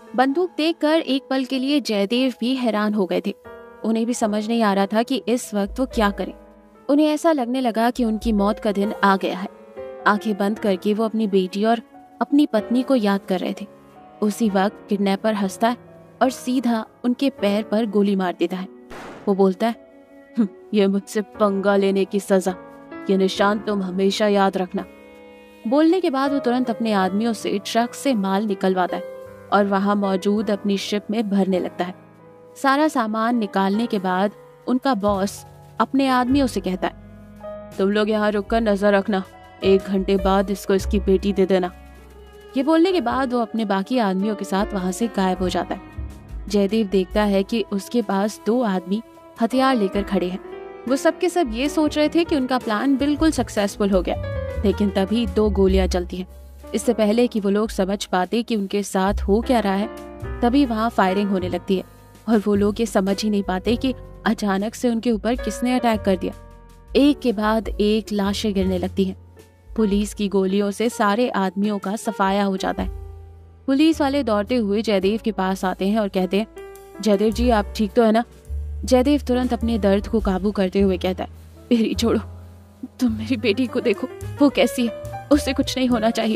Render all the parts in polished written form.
बंदूक देखकर एक पल के लिए जयदेव भी हैरान हो गए थे। उन्हें भी समझ नहीं आ रहा था कि इस वक्त वो क्या करें। उन्हें ऐसा लगने लगा कि उनकी मौत का दिन आ गया है। आंखें बंद करके वो अपनी बेटी और अपनी पत्नी को याद कर रहे थे। उसी वक्त किडनैपर हंसता है और सीधा उनके पैर पर गोली मार देता है। वो बोलता है, ये मुझसे पंगा लेने की सजा, ये निशान तुम हमेशा याद रखना। बोलने के बाद वो तुरंत अपने आदमियों से ट्रक से माल निकलवाता है और वहां मौजूद अपनी शिप में भरने लगता है। सारा सामान निकालने के बाद उनका बॉस अपने आदमियों से कहता है, तुम लोग यहाँ रुककर नजर रखना, 1 घंटे बाद इसको इसकी बेटी दे देना। ये बोलने के बाद वो अपने बाकी आदमियों के साथ वहां से गायब हो जाता है। जयदेव देखता है कि उसके पास 2 आदमी हथियार लेकर खड़े हैं। वो सब के सब ये सोच रहे थे कि उनका प्लान बिल्कुल सक्सेसफुल हो गया, लेकिन तभी 2 गोलियां चलती हैं। इससे पहले कि वो लोग समझ पाते कि उनके साथ हो क्या रहा है, तभी वहाँ फायरिंग होने लगती है और वो लोग ये समझ ही नहीं पाते कि अचानक से उनके ऊपर किसने अटैक कर दिया। एक के बाद एक लाशें गिरने लगती हैं। पुलिस की गोलियों से सारे आदमियों का सफाया हो जाता है। पुलिस वाले दौड़ते हुए जयदेव के पास आते हैं और कहते हैं, जयदेव जी आप ठीक तो है ना? जयदेव तुरंत अपने दर्द को काबू करते हुए कहता है, मेरी छोड़ो, तुम मेरी बेटी को देखो, वो कैसी है, उससे कुछ नहीं होना चाहिए।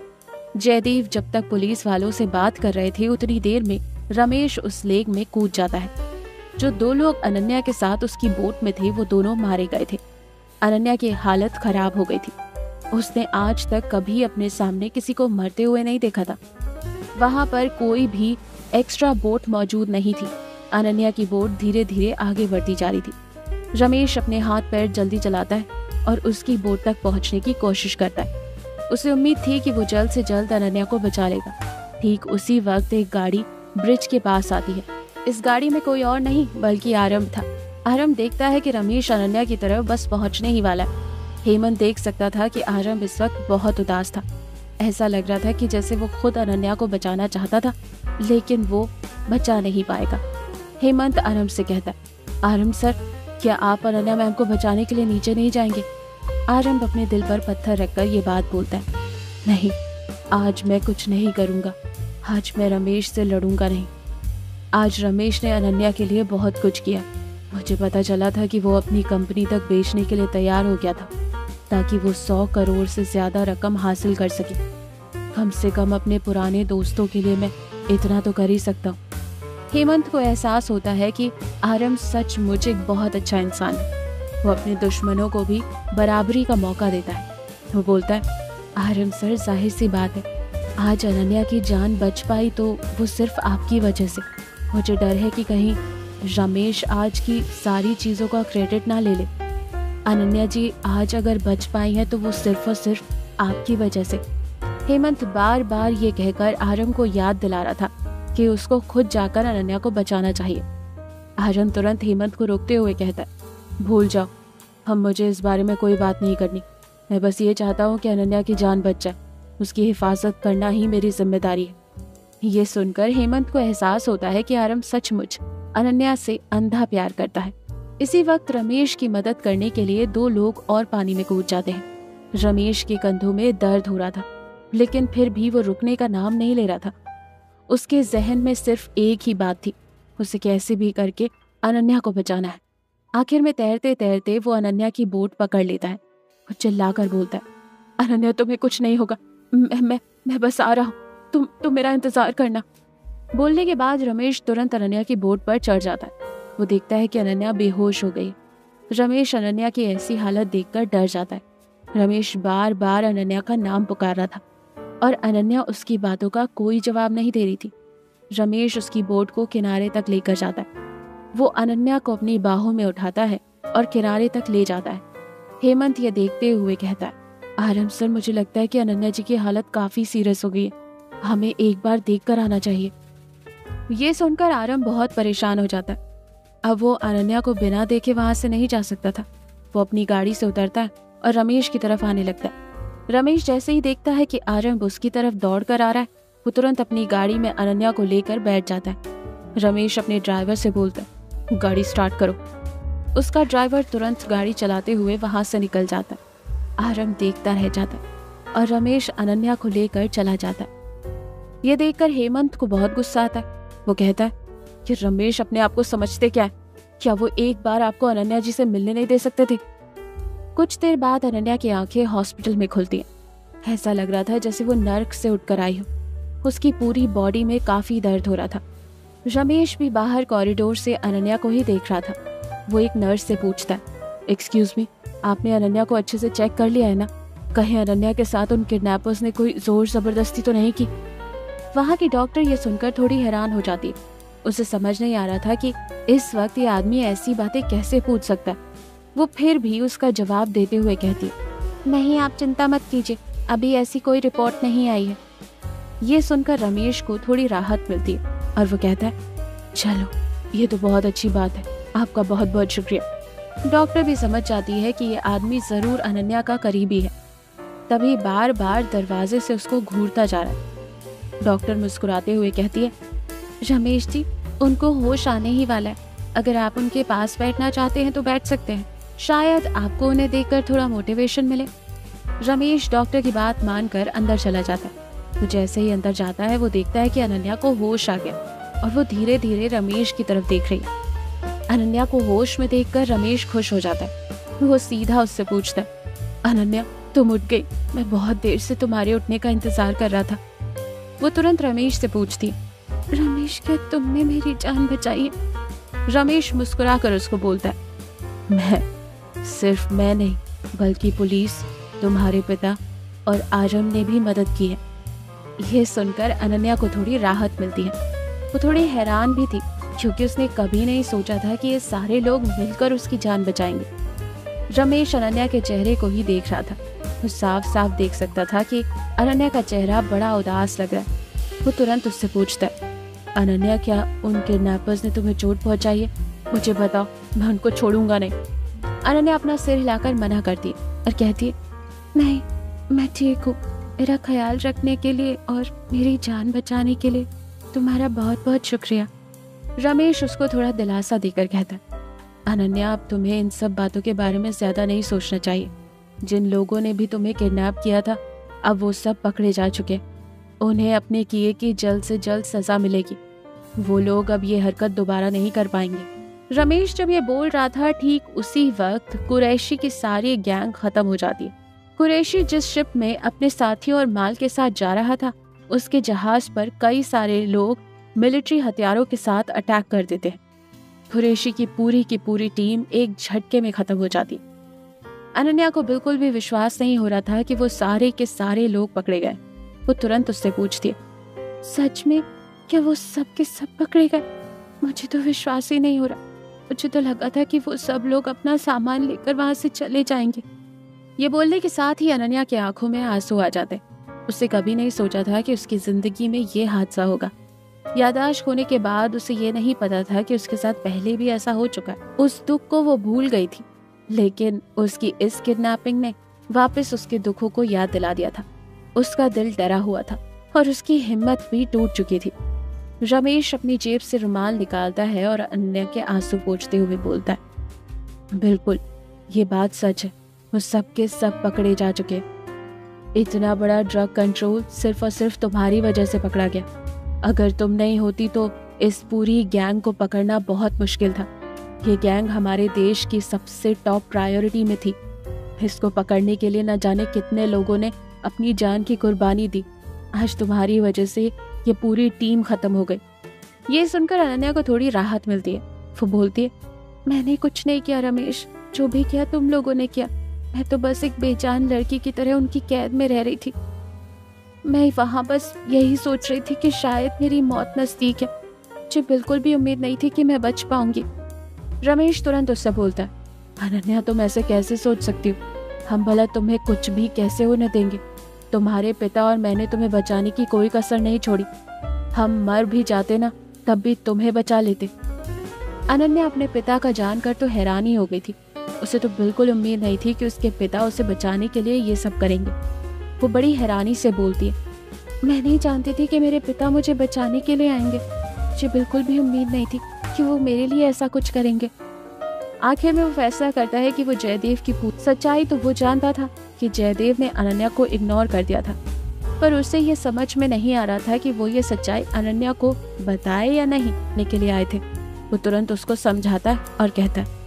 जयदेव जब तक पुलिस वालों से बात कर रहे थे उतनी देर में रमेश उस लेक में कूद जाता है। जो 2 लोग अनन्या के साथ उसकी बोट में थे वो दोनों मारे गए थे। अनन्या की हालत खराब हो गई थी। उसने आज तक कभी अपने सामने किसी को मरते हुए नहीं देखा था। वहां पर कोई भी एक्स्ट्रा बोट मौजूद नहीं थी। अनन्या की बोट धीरे धीरे आगे बढ़ती जा रही थी। रमेश अपने हाथ पैर जल्दी चलाता है और उसकी बोट तक पहुंचने की कोशिश करता है। उसे उम्मीद थी कि वो जल्द से जल्द अनन्या को बचा लेगा। ठीक उसी वक्त एक गाड़ी ब्रिज के पास आती है। इस गाड़ी में कोई और नहीं बल्कि आरंभ था। आरंभ देखता है कि रमेश अनन्या की तरफ बस पहुंचने ही वाला है। हेमंत देख सकता था कि आरंभ इस वक्त बहुत उदास था। ऐसा लग रहा था कि जैसे वो खुद अनन्या को बचाना चाहता था, लेकिन वो बचा नहीं पाएगा। हेमंत आरंभ से कहता है, आरंभ सर, क्या आप अनन्या मैम को बचाने के लिए नीचे नहीं जाएंगे? आरंभ अपने दिल पर पत्थर रखकर ये बात बोलता है, नहीं, आज मैं कुछ नहीं करूंगा। आज मैं रमेश से लड़ूंगा नहीं। आज रमेश ने अनन्या के लिए बहुत कुछ किया। मुझे पता चला था कि वो अपनी कंपनी तक बेचने के लिए तैयार हो गया था, ताकि वो 100 करोड़ से ज्यादा रकम हासिल कर सके। कम से कम अपने पुराने दोस्तों के लिए मैं इतना तो कर ही सकता हूँ। हेमंत को एहसास होता है कि आरंभ सचमुच एक बहुत अच्छा इंसान है। वो अपने दुश्मनों को भी बराबरी का मौका देता है। वो बोलता है, आरंभ सर, जाहिर सी बात है, आज अनन्या की जान बच पाई तो वो सिर्फ आपकी वजह से। मुझे डर है कि कहीं रमेश आज की सारी चीजों का क्रेडिट ना ले ले। अनन्या जी आज अगर बच पाई हैं तो वो सिर्फ और सिर्फ आपकी वजह से। हेमंत बार बार ये कहकर आरंभ को याद दिला रहा था कि उसको खुद जाकर अनन्या को बचाना चाहिए। आरंभ तुरंत हेमंत को रोकते हुए कहता है, भूल जाओ, मुझे इस बारे में कोई बात नहीं करनी। मैं बस ये चाहता हूँ कि अनन्या की जान बच जाए। उसकी हिफाजत करना ही मेरी जिम्मेदारी है। ये सुनकर हेमंत को एहसास होता है कि आरंभ सचमुच अनन्या से अंधा प्यार करता है। इसी वक्त रमेश की मदद करने के लिए 2 लोग और पानी में कूद जाते हैं। रमेश के कंधों में दर्द हो रहा था, लेकिन फिर भी वो रुकने का नाम नहीं ले रहा था। उसके जहन में सिर्फ एक ही बात थी, उसे कैसे भी करके अनन्या को बचाना है। आखिर में तैरते तैरते वो अनन्या की बोट पकड़ लेता है। वो चिल्लाकर बोलता है, अनन्या तुम्हें कुछ नहीं होगा, मैं बस आ रहा हूँ, तुम मेरा इंतजार करना। बोलने के बाद रमेश तुरंत अनन्या की बोट पर चढ़ जाता है। वो देखता है कि अनन्या बेहोश हो गई। रमेश अनन्या की ऐसी हालत देखकर डर जाता है। रमेश बार बार अनन्या का नाम पुकार रहा था और अनन्या उसकी बातों का कोई जवाब नहीं दे रही थी। रमेश उसकी बोट को किनारे तक लेकर जाता है। वो अनन्या को अपनी बाहों में उठाता है और किनारे तक ले जाता है। हेमंत ये देखते हुए कहता है, आरंभ सर, मुझे लगता है कि अनन्या जी की हालत काफी सीरियस हो गई है, हमें एक बार देख कर आना चाहिए। ये सुनकर आरंभ बहुत परेशान हो जाता है। अब वो अनन्या को बिना देखे वहां से नहीं जा सकता था। वो अपनी गाड़ी से उतरता है और रमेश की तरफ आने लगता है। रमेश जैसे ही देखता है कि आरंभ उसकी तरफ दौड़ कर आ रहा है, वो तुरंत अपनी गाड़ी में अनन्या को लेकर बैठ जाता है। रमेश अपने ड्राइवर से बोलता है, गाड़ी स्टार्ट करो। उसका ड्राइवर तुरंत गाड़ी चलाते हुए वहां से निकल जाता है। आरंभ देखता रह जाता है और रमेश अनन्या को लेकर चला जाता है। ये देखकर हेमंत को बहुत गुस्सा आता है। वो कहता है कि रमेश अपने आप को समझते क्या है? क्या वो एक बार आपको अनन्या जी से मिलने नहीं दे सकते थे? कुछ देर बाद अनन्या की आंखें हॉस्पिटल में खुलती हैं। ऐसा लग रहा था जैसे वो नर्क से उठकर आई हो। उसकी पूरी बॉडी में काफी दर्द हो रहा था। रमेश भी बाहर कॉरिडोर से अनन्या को ही देख रहा था। वो एक नर्स से पूछता है, एक्सक्यूज मी, आपने अनन्या को अच्छे से चेक कर लिया है ना? कहीं अनन्या के साथ उन किडनैपर्स ने कोई जोर जबरदस्ती तो नहीं की? वहाँ की डॉक्टर ये सुनकर थोड़ी हैरान हो जाती है। उसे समझ नहीं आ रहा था कि इस वक्त ये आदमी ऐसी बातें कैसे पूछ सकता है। वो फिर भी उसका जवाब देते हुए कहती है, नहीं आप चिंता मत कीजिए, अभी ऐसी कोई रिपोर्ट नहीं आई है। ये सुनकर रमेश को थोड़ी राहत मिलती है और वो कहता है, चलो ये तो बहुत अच्छी बात है, आपका बहुत बहुत शुक्रिया। डॉक्टर भी समझ जाती है कि ये आदमी जरूर अनन्या का करीबी है, तभी बार बार दरवाजे से उसको घूरता जा रहा है। डॉक्टर मुस्कुराते हुए कहती है, रमेश जी उनको होश आने ही वाला है, अगर आप उनके पास बैठना चाहते हैं तो बैठ सकते हैं, शायद आपको उन्हें देखकर थोड़ा मोटिवेशन मिले। रमेश डॉक्टर की बात मानकर अंदर चला जाता है। वो जैसे ही अंदर जाता है वो देखता है कि अनन्या को होश आ गया और वो धीरे धीरे रमेश की तरफ देख रही है। अनन्या को होश में देखकर रमेश खुश हो जाता है। वो सीधा उससे पूछता है, अनन्या तुम उठ गई, मैं बहुत देर से तुम्हारे उठने का इंतजार कर रहा था। वो तुरंत रमेश से पूछती, रमेश क्या तुमने मेरी जान बचाई है? रमेश मुस्कुरा कर उसको बोलता है, सिर्फ मैं नहीं बल्कि पुलिस, तुम्हारे पिता और आजम ने भी मदद की है। ये सुनकर अनन्या को थोड़ी राहत मिलती है। वो थोड़ी हैरान भी थी क्योंकि उसने कभी नहीं सोचा था कि ये सारे लोग मिलकर उसकी जान बचाएंगे। रमेश अनन्या के चेहरे को ही देख रहा था। वो साफ साफ देख सकता था कि अनन्या का चेहरा बड़ा उदास लग रहा है। वो तुरंत उससे पूछता है, अनन्या क्या उन किडनैपर्स ने तुम्हें चोट पहुंचाई है? मुझे बताओ, मैं उनको छोड़ूंगा नहीं। अनन्या अपना सिर हिलाकर मना करती है और कहती है, नहीं मैं ठीक हूँ, मेरा ख्याल रखने के लिए और मेरी जान बचाने के लिए तुम्हारा बहुत बहुत शुक्रिया। रमेश उसको थोड़ा दिलासा देकर कहता है, अनन्या अब तुम्हें इन सब बातों के बारे में ज्यादा नहीं सोचना चाहिए। जिन लोगों ने भी तुम्हें किडनैप किया था अब वो सब पकड़े जा चुके, उन्हें अपने किए की जल्द से जल्द सजा मिलेगी। वो लोग अब ये हरकत दोबारा नहीं कर पाएंगे। रमेश जब ये बोल रहा था ठीक उसी वक्त कुरैशी की सारी गैंग खत्म हो जाती है। कुरैशी जिस शिप में अपने साथियों और माल के साथ जा रहा था उसके जहाज पर कई सारे लोग मिलिट्री हथियारों के साथ अटैक कर देते हैं। कुरैशी की पूरी टीम एक झटके में खत्म हो जाती। अनन्या को बिल्कुल भी विश्वास नहीं हो रहा था कि वो सारे के सारे लोग पकड़े गए। वो तुरंत उससे पूछती है, सच में क्या वो सब के सब पकड़े गए? मुझे तो विश्वास ही नहीं हो रहा। मुझे तो लगा था कि वो सब लोग अपना सामान लेकर वहां से चले जाएंगे। ये बोलने के साथ ही अनन्या की आंखों में आंसू आ जाते। उससे कभी नहीं सोचा था कि उसकी जिंदगी में ये हादसा होगा। याददाश्त होने के बाद उसे ये नहीं पता था कि उसके साथ पहले भी ऐसा हो चुका है। उस दुख को वो भूल गई थी, लेकिन उसकी इस किडनैपिंग ने वापस उसके दुखों को याद दिला दिया था। उसका दिल डरा हुआ था और उसकी हिम्मत भी टूट चुकी थी। रमेश अपनी जेब से रुमाल निकालता है और अनन्या के आंसू पोंछते हुए बोलता है, बिल्कुल ये बात सच है, वो सब के सब पकड़े जा चुके। इतना बड़ा ड्रग कंट्रोल सिर्फ और सिर्फ तुम्हारी वजह से पकड़ा गया। अगर तुम नहीं होती तो इस पूरी गैंग को पकड़ना बहुत मुश्किल था। ये गैंग हमारे देश की सबसे टॉप प्रायोरिटी में थी। इसको पकड़ने के लिए न जाने कितने लोगों ने अपनी जान की कुर्बानी दी। आज तुम्हारी वजह से ये पूरी टीम खत्म हो गई। ये सुनकर अनन्या को थोड़ी राहत मिलती है। वो बोलती है, मैंने कुछ नहीं किया रमेश, जो भी किया तुम लोगों ने किया। मैं तो बस एक बेजान लड़की की तरह उनकी कैद में रह रही थी। मैं वहां बस यही सोच रही थी कि शायद मेरी मौत नजदीक है। मुझे बिल्कुल भी उम्मीद नहीं थी कि मैं बच पाऊंगी। रमेश तुरंत उससे बोलता है, अनन्या तुम ऐसे कैसे सोच सकती हो? हम भला तुम्हें कुछ भी कैसे होने देंगे? तुम्हारे पिता और मैंने तुम्हें बचाने की कोई कसर नहीं छोड़ी। हम मर भी जाते ना तब भी तुम्हें बचा लेते। अनन्या अपने पिता का जानकर तो हैरान ही हो गई थी। उसे तो बिल्कुल उम्मीद नहीं थी कि उसके पिता उसे बचाने के लिए ये सब करेंगे। वो बड़ी हैरानी से बोलती है, मैं नहीं जानती थी कि मेरे पिता मुझे बचाने के लिए आएंगे। मुझे बिल्कुल भी उम्मीद नहीं थी कि वो मेरे लिए ऐसा कुछ करेंगे। आखिर में वो फैसला करता है कि वो जयदेव की सच्चाई तो वो जानता था कि जयदेव ने अनन्या को इग्नोर कर दिया था, पर उसे ये समझ में नहीं आ रहा था कि वो ये सच्चाई अनन्या को बताए या नहीं। लेने के लिए आए थे। वो तुरंत उसको समझाता है और कहता है,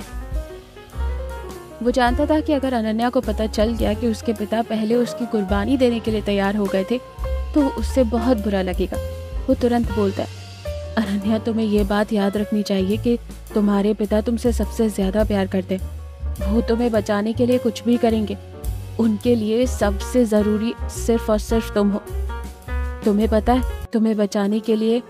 वो जानता था कि अगर अनन्या को पता चल गया कि उसके पिता पहले उसकी कुर्बानी देने के लिए तैयार हो गए थे तो उससे बहुत बुरा लगेगा। वो तुरंत बोलता है, अनन्या, तुम्हें ये बात याद रखनी चाहिए कि तुम्हारे पिता तुमसे सबसे ज्यादा प्यार करते हैं। वो तुम्हें बचाने के लिए कुछ भी करेंगे। उनके लिए सबसे जरूरी सिर्फ और सिर्फ तुम हो। तुम्हें पता है, तुम्हें बचाने के लिए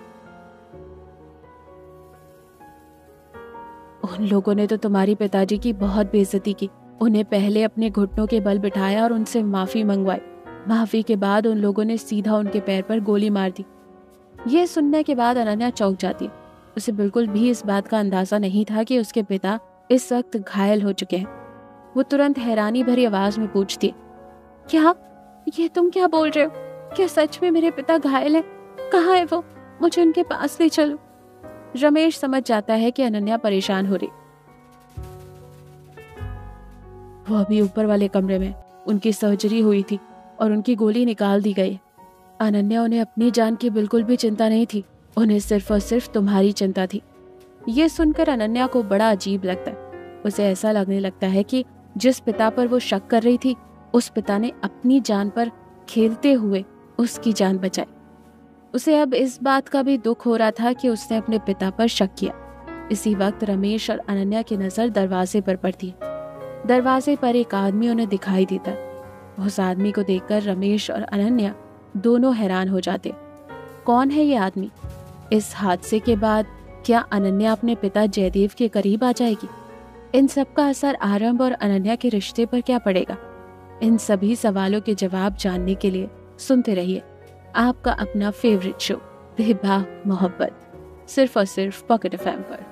उन लोगों ने तो तुम्हारी पिताजी की बहुत बेइज्जती की। उन्हें पहले अपने घुटनों के बल बिठाया और उनसे माफी मंगवाई। माफी के बाद उन लोगों ने सीधा उनके पैर पर गोली मार दी। ये सुनने के बाद अनन्या चौंक जाती है। उसे बिल्कुल भी इस बात का अंदाजा नहीं था कि उसके पिता इस वक्त घायल हो चुके हैं। वो तुरंत हैरानी भरी आवाज में पूछती है, क्या? ये तुम क्या बोल रहे हो? क्या सच में मेरे पिता घायल है? कहाँ है वो? मुझे उनके पास ले चलो। रमेश समझ जाता है कि अनन्या परेशान हो रही। वो अभी ऊपर वाले कमरे में, उनकी सर्जरी हुई थी और उनकी गोली निकाल दी गई। अनन्या, उन्हें अपनी जान की बिल्कुल भी चिंता नहीं थी। उन्हें सिर्फ और सिर्फ तुम्हारी चिंता थी। ये सुनकर अनन्या को बड़ा अजीब लगता है। उसे ऐसा लगने लगता है कि जिस पिता पर वो शक कर रही थी, उस पिता ने अपनी जान पर खेलते हुए उसकी जान बचाई। उसे अब इस बात का भी दुख हो रहा था कि उसने अपने पिता पर शक किया। इसी वक्त रमेश और अनन्या की नजर दरवाजे पर पड़ती है। दरवाजे पर एक आदमी उन्हें दिखाई देता है। उस आदमी को देखकर रमेश और अनन्या दोनों हैरान हो जाते। कौन है ये आदमी? इस हादसे के बाद क्या अनन्या अपने पिता जयदेव के करीब आ जाएगी? इन सब का असर आरंभ और अनन्या के रिश्ते पर क्या पड़ेगा? इन सभी सवालों के जवाब जानने के लिए सुनते रहिए आपका अपना फेवरेट शो बेबाक मोहब्बत, सिर्फ और सिर्फ पॉकेट एफएम पर।